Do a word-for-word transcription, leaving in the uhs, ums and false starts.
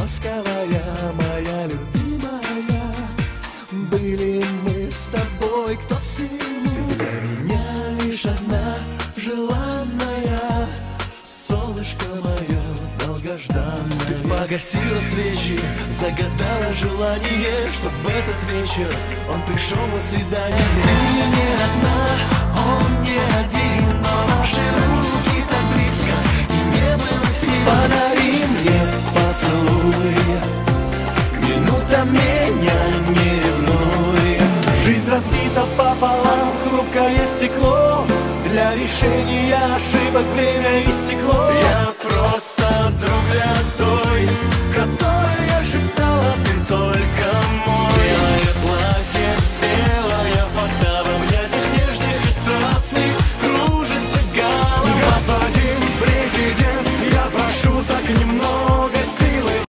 ласковая, моя любимая. Были мы с тобой, кто всему. Для меня лишь одна желанная, солнышко мое долгожданное. Ты погасила свечи, загадала желание, чтоб в этот вечер он пришел на свидание. Ты не одна, он не один, но наши руки так близко, и небо сил. Подари мне поцелуй, к минутам меня не ревнуй. Жизнь разбита пополам, хрупкое стекло, для решения ошибок время истекло. Я просто друг для той, который